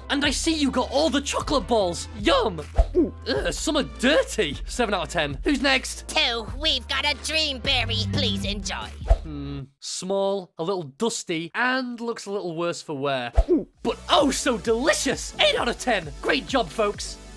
And I see you got all the chocolate balls. Yum. Ugh, some are dirty. 7 out of 10. Who's next? 2, we've got a dream berry. Please enjoy. Small, a little dusty, and looks a little worse for wear. But oh so delicious. 8 out of 10. Great job, folks.